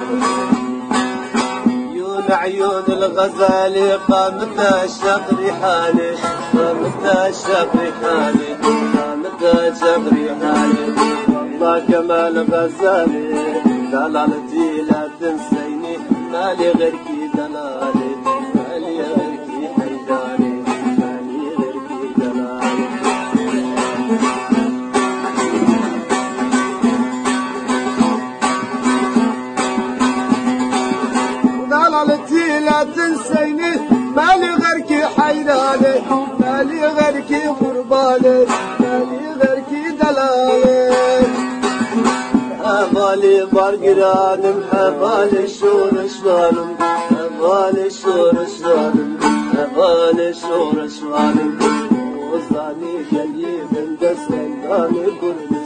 عيون الغزالي قامت الشقري حالي قامت الشقري حالي قامت الشقري حالي والله كمال غزالي دلالتي لا تنسيني مالي غيركي دلالي مالي غيركي حيداني مالي غيركي دلالي دلالتي لا تنسيني مالي غيركي حيداني مالي غيركي قرباني مالي غيركي دلالي حبالي برقرانم حبالي شور شوانم حبالي شور شوانم حبالي شور شوانم وزاني خلي بندس كنداني كل